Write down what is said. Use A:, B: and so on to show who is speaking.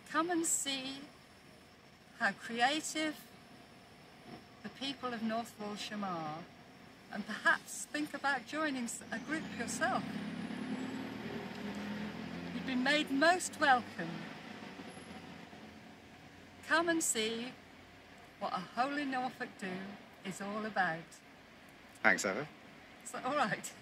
A: Come and see how creative the people of North Walsham are, and perhaps think about joining a group yourself. You've been made most welcome. Come and see what A Wholly Norfolk Dew is all about.
B: Thanks, Eva.
A: Is that all right?